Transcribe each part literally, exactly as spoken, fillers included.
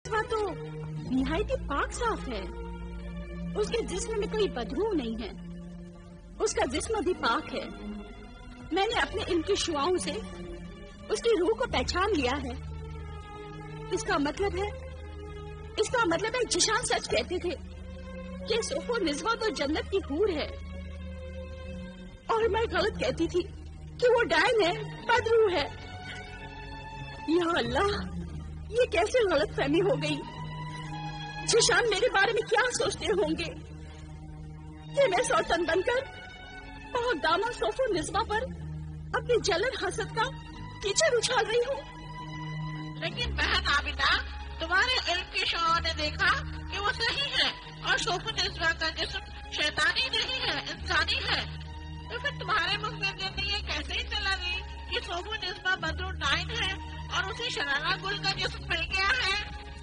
نسوہ تو نہایت پاک صاف ہے. اس کے جسم میں کوئی بدبو نہیں ہے. اس کا جسم بھی پاک ہے. میں نے اپنے علم کی شعاؤں سے اس کی روح کو پہچان لیا ہے. اس کا مطلب ہے اس کا مطلب ہے جشان سچ کہتے تھے کہ صوف و نسوہ تو جنت کی حور ہے، اور میں غلط کہتی تھی کہ وہ ڈائن ہے، بدرو ہے. یا اللہ، یہ کیسے غلط فہمی ہو گئی. جشان میرے بارے میں کیا سوچتے ہوں گے کہ میں سوتن بن کر بہت دامن صوف و نسوہ پر اپنی جلن حسد کا کیچڑ اچھال رہی ہوں. لیکن بہن عابدہ، تمہارے علم کی شعاع نے دیکھا کہ وہ صحیح ہے اور صوف و نسوہ کا جسم شیطانی نہیں ہے، انسانی ہے. تو پھر تمہارے منہ میں یہ کیسے ہی چلا گئی کہ صوف و نسوہ بدر ڈائن ہے اور اسی شرارہ گل کا جسم مل گیا ہے؟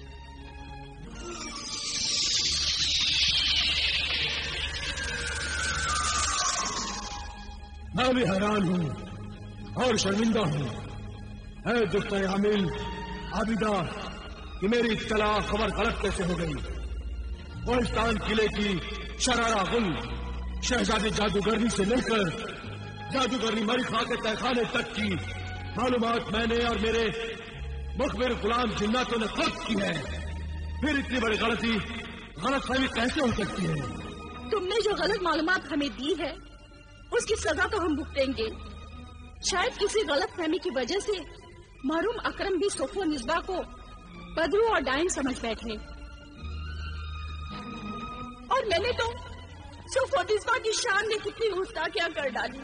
میں بھی حیران ہوں اور شرمندہ ہوں اے دختر عامل عابدہ کہ میری اطلاع خبر غلط کیسے ہو گئی. کوہستان قلعے کی شرارہ گل شہزادی جادوگرنی سے لے کر جادوگرنی ملکہ کے تہخانے تک کی معلومات میں نے اور میرے مخبر غلام جناتوں نے خود کی ہے. پھر اتنی بڑی غلطی غلط فہمی کیسے ہو سکتی ہے؟ تم نے جو غلط معلومات ہمیں دی ہے اس کی سزا تو ہم بھگتیں گے. شاید کسی غلط فہمی کی وجہ سے محروم اکرم بھی صوف و نسوہ کو بدرو اور ڈائن سمجھ بیٹھے، اور میں نے تو صوف و نسوہ کی شان میں کتنی گستاخیاں کر ڈالی.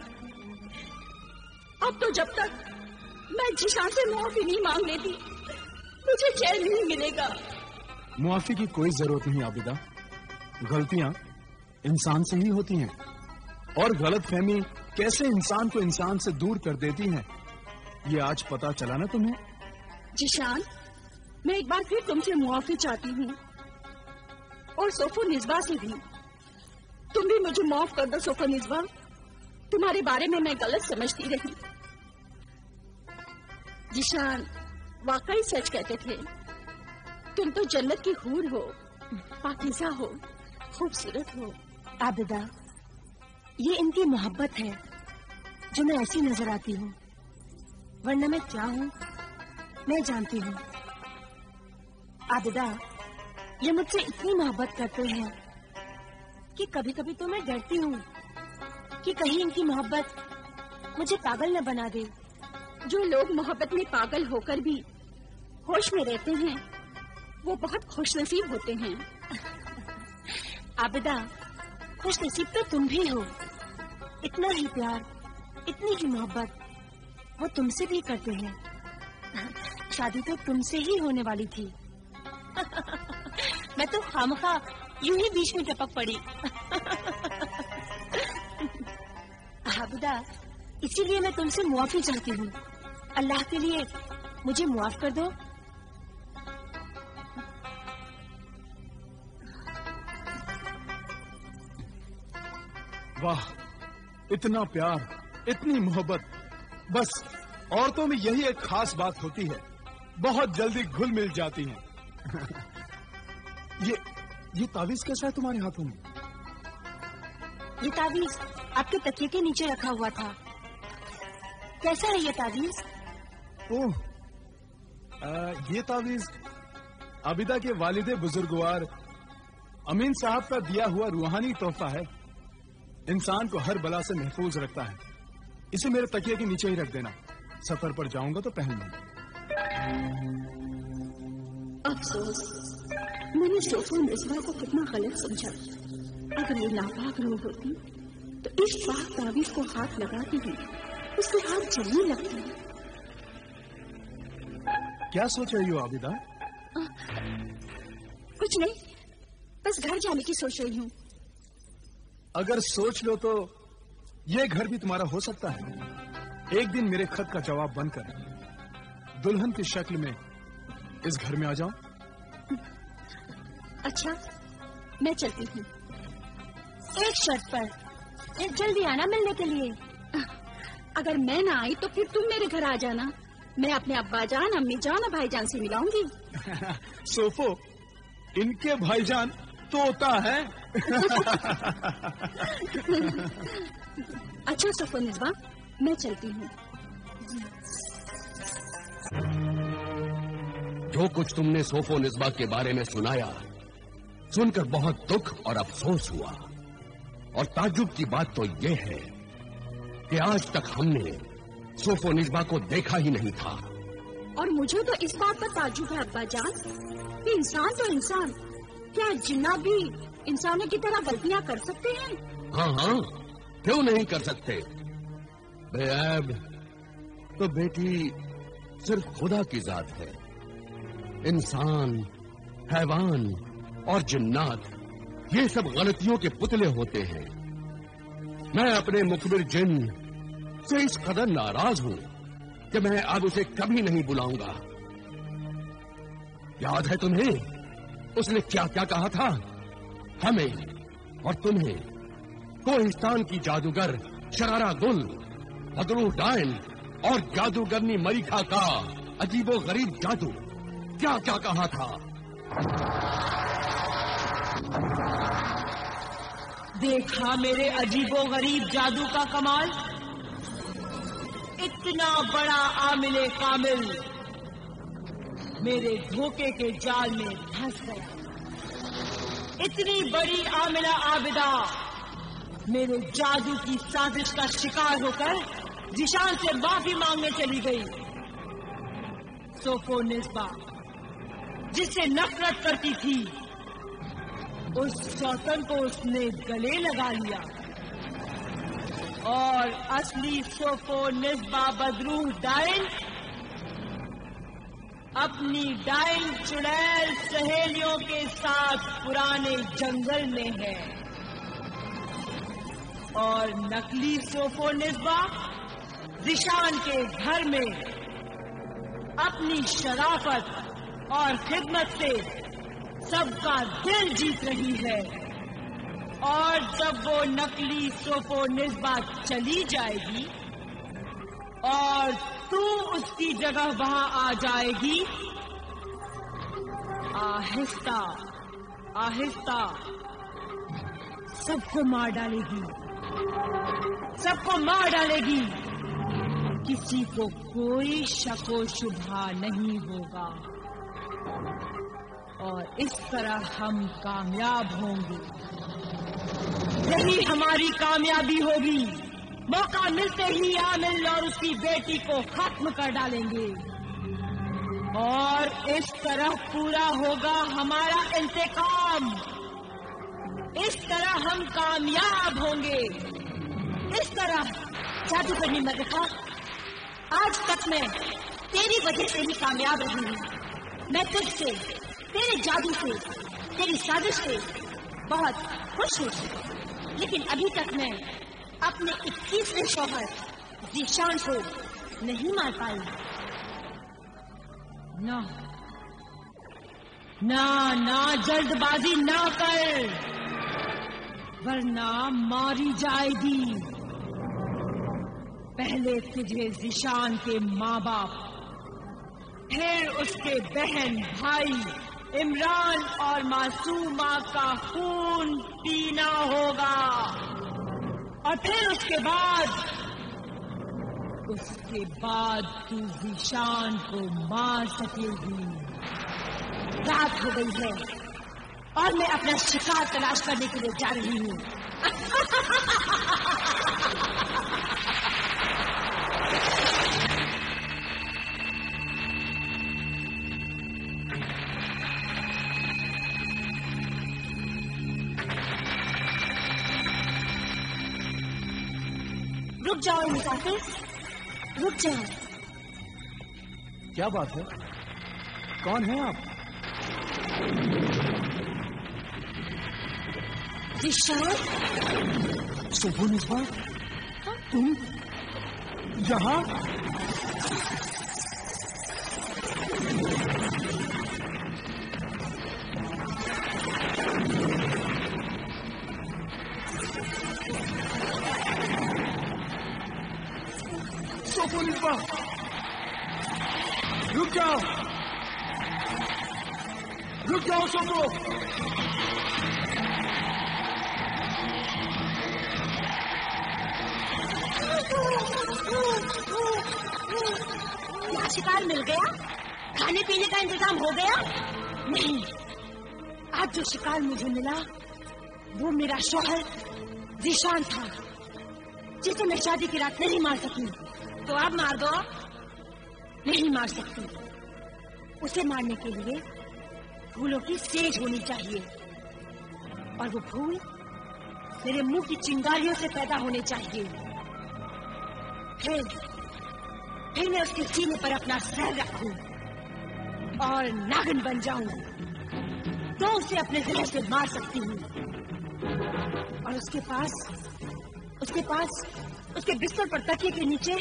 اب تو جب تک میں جشان سے معافی نہیں مانگ لیتی مجھے چین نہیں ملے گا. معافی کی کوئی ضرورت نہیں عابدہ. غلطیاں انسان سے ہی ہوتی ہیں، اور غلط فہمی کیسے انسان کو انسان سے دور کر دیتی ہے یہ آج پتا چلا نا تمہیں. جشان، میں ایک بار پھر تم سے معافی چاہتی ہوں، اور صوف و نسوہ سے بھی. تم بھی مجھے معاف کر دو صوف و نسوہ. تمہارے بارے میں میں غلط سمجھتی رہی. جشان واقعی سچ کہتے تھے. تم تو جنت کی حور ہو، پاکیزہ ہو، خوبصورت ہو. عابدہ، یہ ان کی محبت ہے جو میں ایسی نظر آتی ہوں، ورنہ میں کیا ہوں میں جانتی ہوں. عابدہ، یہ مجھ سے اتنی محبت کرتے ہیں کہ کبھی کبھی تو میں ڈرتی ہوں کہ کہیں ان کی محبت مجھے پاگل نہ بنا دے. جو لوگ محبت میں پاگل ہو کر بھی ہوش میں رہتے ہیں وہ بہت خوش نصیب ہوتے ہیں. عابدہ، خوش نصیب تو تم بھی ہو. اتنا ہی پیار، اتنی ہی محبت وہ تم سے بھی کرتے ہیں. شادی تو تم سے ہی ہونے والی تھی. میں تو خامخواہ یوں ہی بیچ میں ٹپک پڑی. عابدہ، اسی لیے میں تم سے معافی چاہتی ہوں. اللہ کے لیے مجھے معاف کر دو. واہ، اتنا پیار، اتنی محبت. بس عورتوں میں یہی ایک خاص بات ہوتی ہے، بہت جلدی گھل مل جاتی ہیں. یہ یہ تعویذ کیسا ہے تمہارے ہاتھوں میں؟ یہ تعویذ آپ کے تکیے کے نیچے رکھا ہوا تھا. کیسا ہے یہ تعویذ؟ اوہ، یہ تعویذ عابدہ کے والد بزرگوار امین صاحب کا دیا ہوا روحانی تحفہ ہے. انسان کو ہر بلا سے محفوظ رکھتا ہے. اسے میرے تکیے کے نیچے ہی رکھ دینا. سفر پر جاؤں گا تو پہن لوں گا. افسوس، میں نے صوف و نسوہ کو کتنا غلط سمجھا. اگر یہ ناپاک روح ہوتی تو اس پاک تعویذ کو ہاتھ لگاتی ہوں اس کے ہاتھ جلنے لگتے ہیں. کیا سوچ رہی ہو عابدہ؟ کچھ نہیں، بس گھر جانے کی سوچ رہی ہوں. اگر سوچ لو تو یہ گھر بھی تمہارا ہو سکتا ہے. ایک دن میرے خط کا جواب بن کر دلہن کی شکل میں اس گھر میں آ جاؤں. اچھا، میں چلتی ہوں. ایک شرط پر، ایک جلدی آنا ملنے کے لیے. اگر میں نہ آئی تو پھر تم میرے گھر آ جانا. मैं अपने अब्बा जान, अम्मी जान और भाईजान से मिलाऊंगी। सोफो, इनके भाईजान तोता है। अच्छा सोफो निस्बा, मैं चलती हूँ। जो कुछ तुमने सोफो निस्बा के बारे में सुनाया, सुनकर बहुत दुख और अफसोस हुआ। और ताज्जुब की बात तो ये है कि आज तक हमने सोफो निस्बा को देखा ही नहीं था। और मुझे तो इस बात पर ताज्जुब है अब्बा जान कि इंसान तो इंसान, क्या जिन्ना भी इंसानों की तरह गलतियां कर सकते हैं? हाँ हाँ, क्यों नहीं कर सकते। बेऐब तो बेटी सिर्फ खुदा की जात है। इंसान, हैवान और जिन्नात ये सब गलतियों के पुतले होते हैं। मैं अपने मुखबिर जिन से इस कदर नाराज हूं कि मैं अब उसे कभी नहीं बुलाऊंगा। याद है तुम्हें उसने क्या क्या कहा था? हमें और तुम्हें कोहिस्तान की जादूगर शरारा गुल, बदरू डायन और जादूगरनी मरीखा का अजीबो गरीब जादू क्या क्या कहा था? देखा मेरे अजीबो गरीब जादू का कमाल। इतना बड़ा आमिले कामिल मेरे धोखे के जाल में फंस गया। इतनी बड़ी आमिला आबिदा मेरे जादू की साजिश का शिकार होकर जिशान से माफी मांगने चली गई। सोफो निस्बा जिससे नफरत करती थी, उस शौतन को उसने गले लगा लिया और असली सोफो निस्बा बदरू डायन अपनी डायन चुड़ैल सहेलियों के साथ पुराने जंगल में है। और नकली सोफो निस्बा जिशान के घर में अपनी शराफत और खिदमत से सबका दिल जीत रही है। और जब वो नकली सोफो निस्बा चली जाएगी और तू उसकी जगह वहां आ जाएगी, आहिस्ता आहिस्ता सबको मार डालेगी, सबको मार डालेगी। किसी को कोई शको शुबहा नहीं होगा और इस तरह हम कामयाब होंगे। यही हमारी कामयाबी होगी। मौका मिलते ही आमिल और उसकी बेटी को खत्म कर डालेंगे और इस तरह पूरा होगा हमारा इंतकाम। इस तरह हम कामयाब होंगे। इस तरह जादू करनी मलिका, आज तक मैं तेरी वजह से ही कामयाब रही हूँ। मैं तुझसे, तेरे जादू से, तेरी साजिश से बहुत खुश हूँ। लेकिन अभी तक मैं अपने इक्कीसवें शौहर जीशान को नहीं मार पाई। ना ना ना जल्दबाजी ना कर, वरना मारी जाएगी। पहले तुझे जीशान के माँ बाप, फिर उसके बहन भाई इमरान और मासूमा का खून पीना होगा और फिर उसके बाद उसके बाद तू जीशान को मार सकेगी। रात हो गई है और मैं अपना शिकार तलाश करने के लिए जा रही हूँ। रुक जाओ मुसाफिर, रुक जाओ। क्या बात है? कौन है आप? जीशान, सोफो निस्बा, तुम यहाँ? सोफो निस्बा, जाओ सोको। क्या शिकार मिल गया? खाने पीने का इंतजाम हो गया? नहीं, आज जो शिकार मुझे मिला वो मेरा शौहर जीशान था, जिसे मैं शादी की रात नहीं मार सकी। तो आप मार दो। नहीं मार सकती। उसे मारने के लिए फूलों की सेज होनी चाहिए, और वो फूल मेरे मुंह की चिंगारियों से पैदा होने चाहिए। फिर फिर मैं उसके सीने पर अपना सर रखूं और नागिन बन जाऊं, तो उसे अपने जहर से मार सकती हूँ। और उसके पास उसके पास उसके बिस्तर पर तकिए के नीचे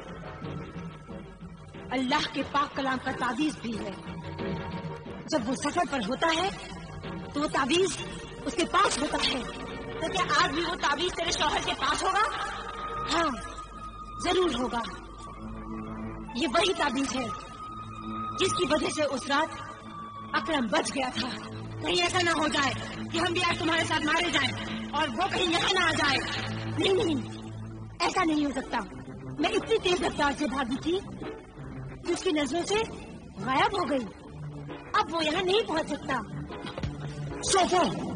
अल्लाह के पाक कलाम का तावीज भी है। जब वो सफर पर होता है तो वो तावीज उसके पास होता है। तो क्या आज भी वो तावीज तेरे शौहर के पास होगा? हाँ, जरूर होगा। ये वही ताबीज है जिसकी वजह से उस रात अकरम बच गया था। कहीं ऐसा ना हो जाए कि हम भी आज तुम्हारे साथ मारे जाएं और वो कहीं यहाँ ना आ जाए। नहीं नहीं, ऐसा नहीं हो सकता। मैं इतनी तेज रफ्तार से भागी थी कि उसकी नजरों से गायब हो गई। अब वो यहाँ नहीं पहुँच सकता। सोको,